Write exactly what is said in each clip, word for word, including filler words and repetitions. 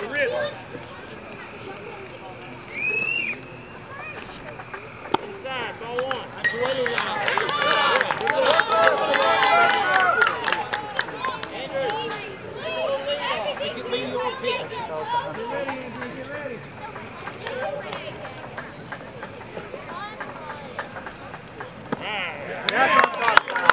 Inside, ball one. That's the way to run. Andrew, make it be your pitch. Get ready, Andrew, get ready. That's what I'm talking about.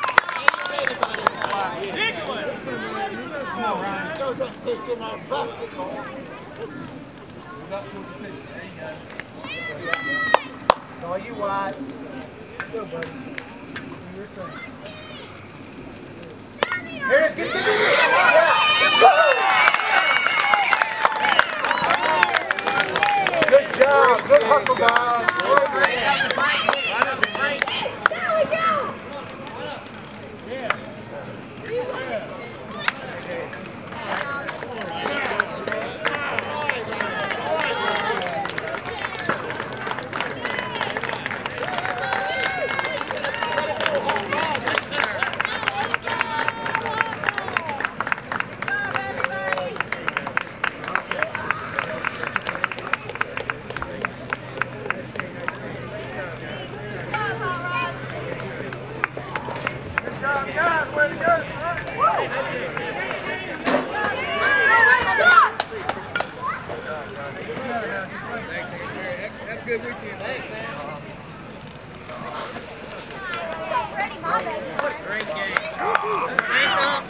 Nicholas! Come on, Ryan. Goes up pitch in our basketball. Move up towards the pitch. There you go. Saw you wide. Go, buddy. Do your thing. Here it is. Get it, get it, get it. Good job. Good hustle, guys. There we go. Yeah. Good weekend. Thanks, man. Stop ready, my baby. Great game. Thanks, Unc.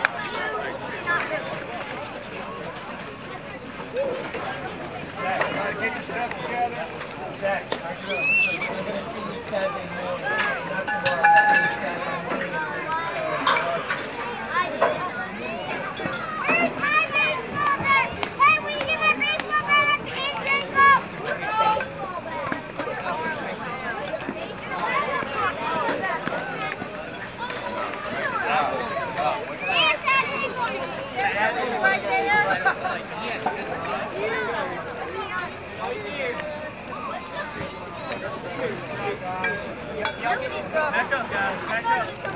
Zach, try to get your stuff together. Zach, try to do it. We're going to see you Saturday morning. Not tomorrow, but Saturday morning. I did. Where's my baseball bat? Hey, will you give my baseball bat at the end, Jacob? Back up, guys. Back up.